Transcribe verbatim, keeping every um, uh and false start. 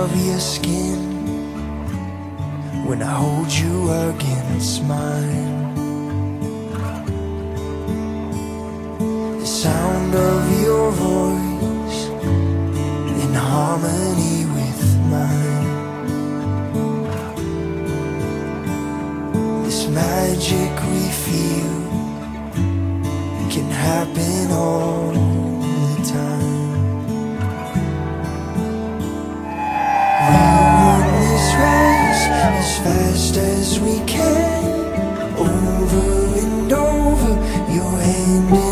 of your skin when I hold you against mine. The sound of your voice in harmony with mine. This magic we feel can happen all the time. As fast as we can, over and over, your hand in